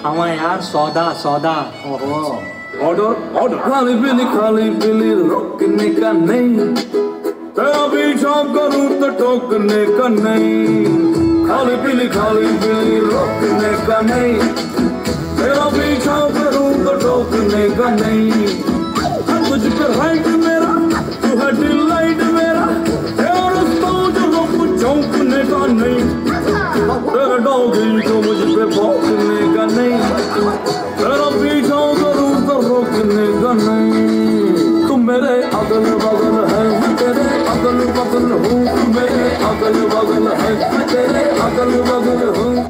हवा यार सौदा सौदा। ओहो ऑर्डर ऑर्डर। खाली पीली रोकने का नहीं, तेरा पीछा करूं तो टोकने का नहीं। खाली पीली रोकने का नहीं, तेरा पीछा करूं तो टोकने का नहीं। तुझ पे राइट मेरा, तू है डिलाइट मेरा, तेरा रास्ता जो रोक चौंकने का नहीं। तेरा डॉगी तो मुझ पे भौंकने का नहीं, तेरा पीछा करूं तो रोकने का नहीं। तुम मेरे अगल बगल है, मैं तेरे अगल बगल हूँ। तुम मेरे अगल बगल है, मैं तेरे अगल बगल हूँ।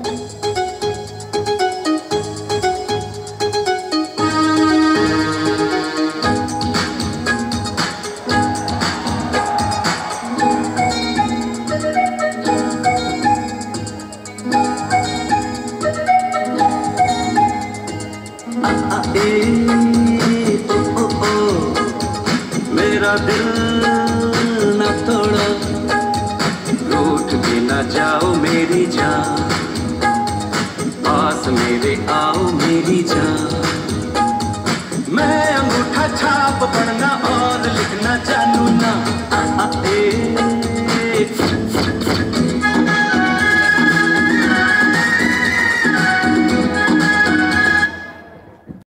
मेरा दिल न तोड़ो, रूठ के न जाओ मेरी जान, पास मेरे आओ मेरी जान। मैं अंगूठा छाप पढ़ना और लिखना जानू,